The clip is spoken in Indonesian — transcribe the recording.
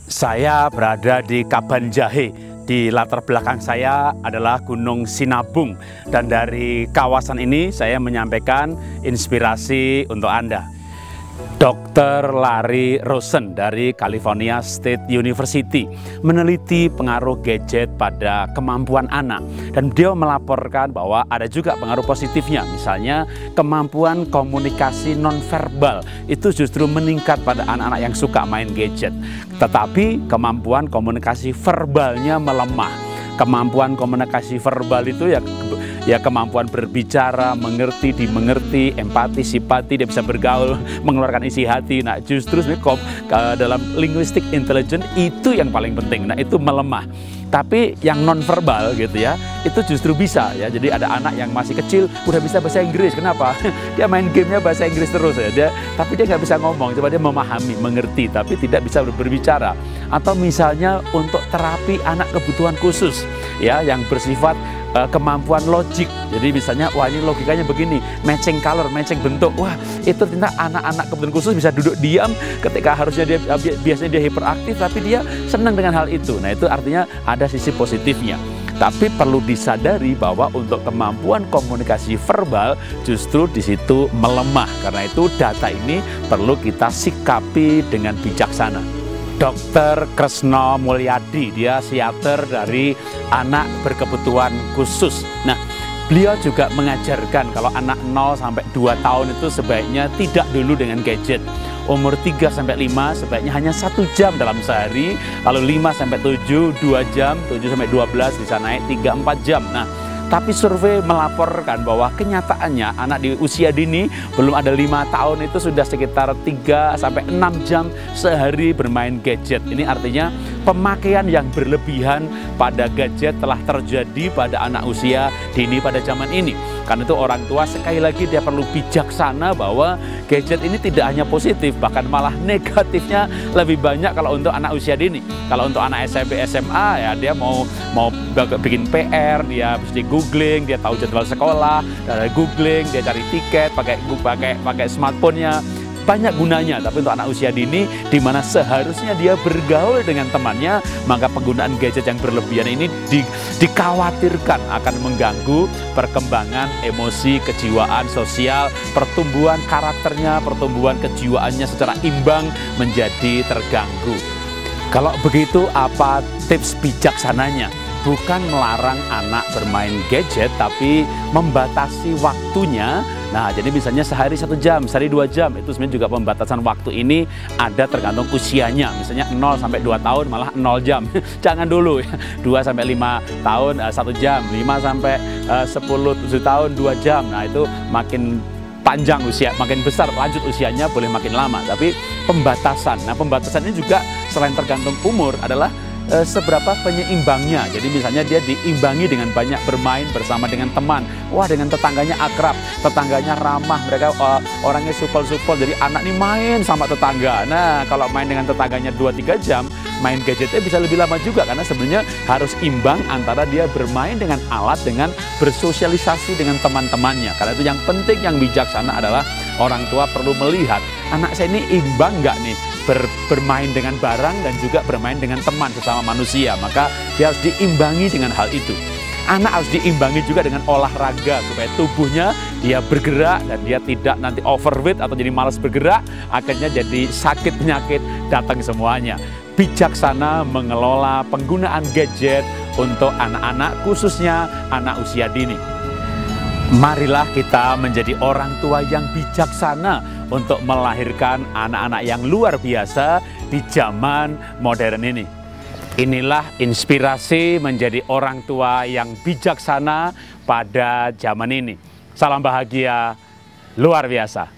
Saya berada di Kabanjahe. Di latar belakang saya adalah Gunung Sinabung. Dan dari kawasan ini saya menyampaikan inspirasi untuk Anda. Dr. Larry Rosen dari California State University meneliti pengaruh gadget pada kemampuan anak. Dan dia melaporkan bahwa ada juga pengaruh positifnya. Misalnya kemampuan komunikasi nonverbal itu justru meningkat pada anak-anak yang suka main gadget. Tetapi kemampuan komunikasi verbalnya melemah. Kemampuan komunikasi verbal itu ya kemampuan berbicara, mengerti, dimengerti, empati, simpati, dia bisa bergaul, mengeluarkan isi hati. Nah, justru dalam linguistic intelligence itu yang paling penting. Nah, itu melemah. Tapi yang nonverbal gitu ya, itu justru bisa ya. Jadi ada anak yang masih kecil udah bisa bahasa Inggris. Kenapa? Dia main gamenya bahasa Inggris terus ya. Tapi dia nggak bisa ngomong, coba dia memahami, mengerti, tapi tidak bisa berbicara. Atau misalnya untuk terapi anak kebutuhan khusus ya, yang bersifat kemampuan logik. Jadi misalnya, wah ini logikanya begini, matching color, matching bentuk. Wah, itu ternyata anak-anak kebutuhan khusus bisa duduk diam ketika harusnya dia biasanya dia hiperaktif, tapi dia senang dengan hal itu. Nah, itu artinya ada sisi positifnya. Tapi perlu disadari bahwa untuk kemampuan komunikasi verbal justru di situ melemah. Karena itu data ini perlu kita sikapi dengan bijaksana. Dr. Kresno Mulyadi, dia psikiater dari anak berkebutuhan khusus. Nah, beliau juga mengajarkan kalau anak 0 sampai 2 tahun itu sebaiknya tidak dulu dengan gadget. Umur 3 sampai 5 sebaiknya hanya 1 jam dalam sehari, lalu 5 sampai 7 2 jam, 7 sampai 12 bisa naik 3-4 jam. Nah, tapi survei melaporkan bahwa kenyataannya anak di usia dini belum ada 5 tahun itu sudah sekitar 3 sampai 6 jam sehari bermain gadget. Ini artinya pemakaian yang berlebihan pada gadget telah terjadi pada anak usia dini pada zaman ini. Karena itu orang tua sekali lagi dia perlu bijaksana bahwa gadget ini tidak hanya positif, bahkan malah negatifnya lebih banyak kalau untuk anak usia dini. Kalau untuk anak SMP, SMA ya dia mau bikin PR, dia mesti googling, dia tahu jadwal sekolah, dari googling, dia cari tiket pakai smartphone-nya. Banyak gunanya. Tapi untuk anak usia dini di mana seharusnya dia bergaul dengan temannya, maka penggunaan gadget yang berlebihan ini dikhawatirkan akan mengganggu perkembangan emosi, kejiwaan, sosial, pertumbuhan karakternya, pertumbuhan kejiwaannya secara imbang menjadi terganggu. Kalau begitu, apa tips bijaksananya? Bukan melarang anak bermain gadget, tapi membatasi waktunya. Nah, jadi misalnya sehari 1 jam, sehari 2 jam, itu sebenarnya juga pembatasan waktu ini ada tergantung usianya. Misalnya 0 sampai 2 tahun malah 0 jam. Jangan dulu ya. 2 sampai 5 tahun 1 jam, 5 sampai 7 tahun 2 jam. Nah, itu makin panjang usia, makin besar lanjut usianya boleh makin lama. Tapi pembatasan. Nah, pembatasan ini juga selain tergantung umur adalah seberapa penyeimbangnya. Jadi misalnya dia diimbangi dengan banyak bermain bersama dengan teman. Wah, dengan tetangganya akrab, tetangganya ramah, mereka orangnya supel-supel. Jadi anak ini main sama tetangga. Nah, kalau main dengan tetangganya 2-3 jam, main gadgetnya bisa lebih lama juga. Karena sebenarnya harus imbang antara dia bermain dengan alat dengan bersosialisasi dengan teman-temannya. Karena itu yang penting, yang bijaksana adalah orang tua perlu melihat anak saya ini imbang nggak nih bermain dengan barang dan juga bermain dengan teman sesama manusia. Maka dia harus diimbangi dengan hal itu. Anak harus diimbangi juga dengan olahraga supaya tubuhnya dia bergerak dan dia tidak nanti overweight atau jadi malas bergerak, akhirnya jadi sakit penyakit datang semuanya. Bijaksana mengelola penggunaan gadget untuk anak-anak, khususnya anak usia dini. Marilah kita menjadi orang tua yang bijaksana untuk melahirkan anak-anak yang luar biasa di zaman modern ini. Inilah inspirasi menjadi orang tua yang bijaksana pada zaman ini. Salam bahagia luar biasa.